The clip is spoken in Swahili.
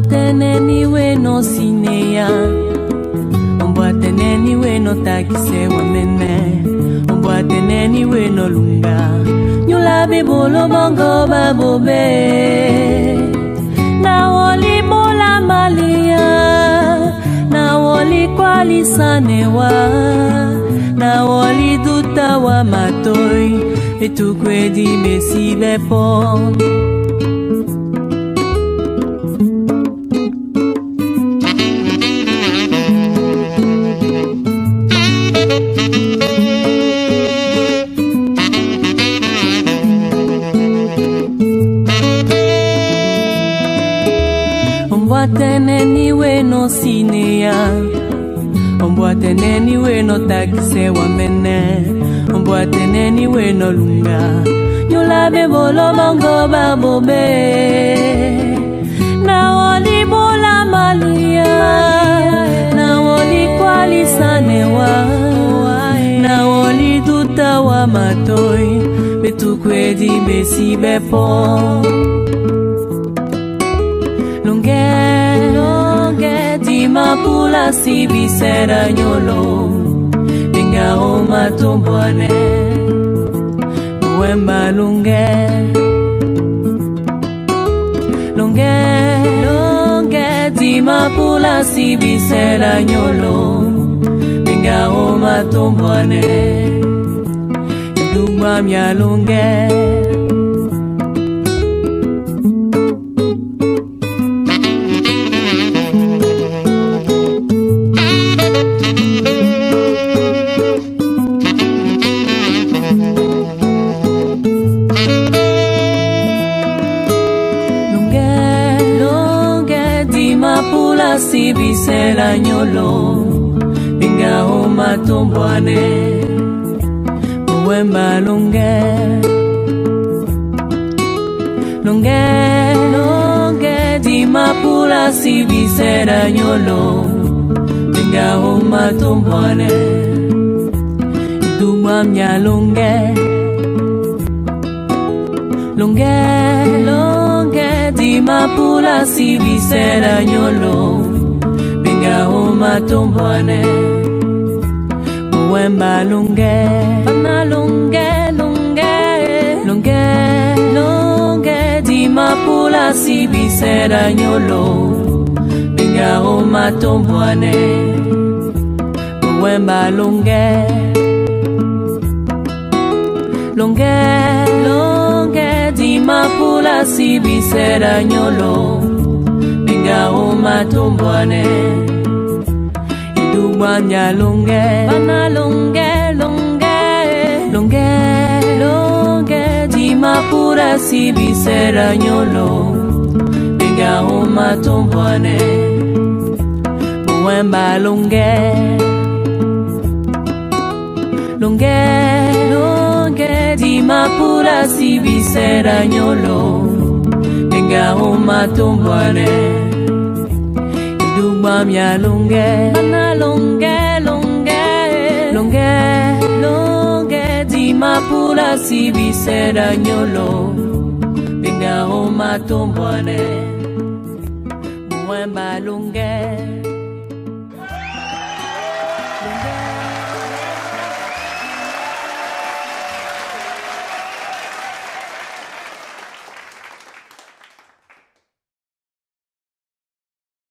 teneni no sineya, ombwa teneni no takise wamene, ombwa teneni no lunga, nyula bibolo bongo babobe, na woli mola malia, na woli kwali sanewa, na woli duta wa matoi, etukwedi mesi bepo. Ombwa teneni no sineya, ombwa teneni no takise wamene, ombwa teneni no lunga, nyula bebolo bongo babobe, na woli bola malia, na woli kwali sanewa, na woli duta wa matoi, betukwedi besi bepo. Longe di mapula si bisera nyolo, binga o matumbwane, wemba longe di mapula si bisera nyolo, binga o matumbwane, dumba mia longe. Mapula si bisela nyolo, binga o matumbwane, wemba longe di mapula si bisela nyolo, binga o matumbwane, dumwa mya longe di mapula si bisera nyolo, binga o matumbwane, wemba longe di mapula si bisera nyolo, binga o matumbwane, wemba longe di mapula si bisera nyolo, binga o matumbwane, idumwa nya longe di mapula si bisera nyolo, binga o matumbwane, wemba longe di mapula si bisera nyolo, binga o matumbwane, idumwa mya longe di mapula si bisera nyolo, binga o matumbwane, wemba longe.